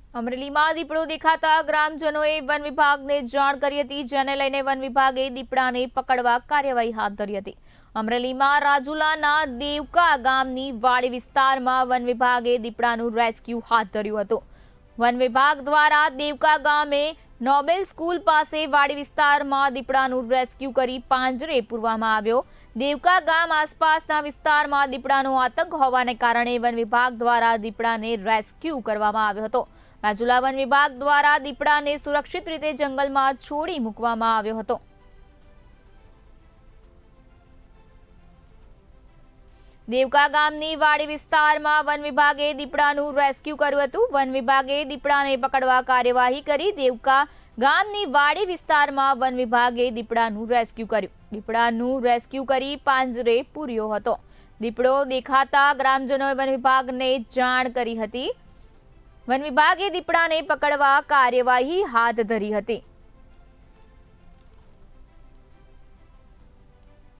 અમરેલીમાં દીપડો દેખાતા ગ્રામજનોએ વન વિભાગને જાણ કરી હતી, જેને લઈને વન વિભાગે દીપડાને પકડવા કાર્યવાહી હાથ ધરી હતી। અમરેલીમાં રાજુલાના દેવકા ગામની વાડી વિસ્તારમાં વન વિભાગે દીપડાનું રેસ્ક્યુ હાથ ધર્યું હતું। વન વિભાગ દ્વારા દેવકા ગામે નોબેલ સ્કૂલ પાસે વાડી વિસ્તારમાં દીપડાનું રેસ્ક્યુ કરી પાંજરે પૂરવામાં આવ્યો। દેવકા ગામ આસપાસના વિસ્તારમાં દીપડાનો આતંક હોવાને કારણે વન વિભાગ દ્વારા દીપડાને રેસ્ક્યુ કરવામાં આવ્યો હતો। રાજુલા વન વિભાગ દ્વારા દીપડાને સુરક્ષિત રીતે જંગલમાં છોડી મૂકવામાં આવ્યો હતો। દેવકા ગામની વાડી વિસ્તારમાં વન વિભાગે દીપડાનું રેસ્ક્યુ કર્યું હતું। વન વિભાગે દીપડાને પકડવા કાર્યવાહી કરી। દેવકા ગામની વાડી વિસ્તારમાં વન વિભાગે દીપડાનું રેસ્ક્યુ કર્યું। દીપડાનું રેસ્ક્યુ કરી પાંજરે પૂર્યો હતો। દીપડો દેખાતા ગ્રામજનોએ વન વિભાગને જાણ કરી હતી। વન વિભાગે દીપડાને પકડવા કાર્યવાહી હાથ ધરી હતી।